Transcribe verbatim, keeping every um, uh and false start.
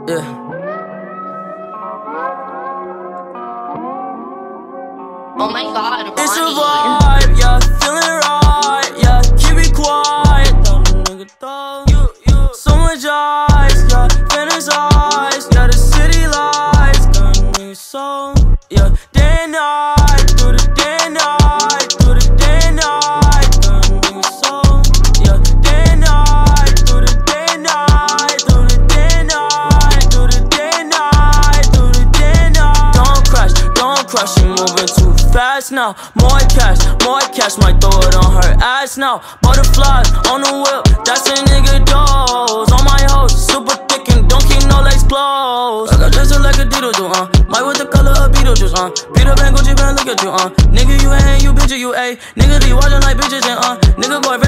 Yeah. Oh my god, Ronnie. It's a vibe, yeah, feeling right, yeah, keep it quiet, dumb nigga dog. You, you, so much ice, yeah, fantasize, yeah, the city lights, gun nigga so, yeah, day and night, through the day and night, through the day and night, gun nigga so, yeah, day and night, through the day and night, through the day and night, through the day and night, through the day and night. Don't crash, don't crash, you moving too fast now. More cash, more cash, might throw it on her ass now. Butterflies on the whip, that's a nigga dose. On my hoes, super thick and don't keep no legs closed. I got dressed like a diddle do, uh. Might with the color of Beetlejuice, uh. Peter Pan, Gucci Pan, look at you, uh. Nigga, you ain't, you bitch, you a. Nigga, be watching like bitches and uh. Nigga, boy.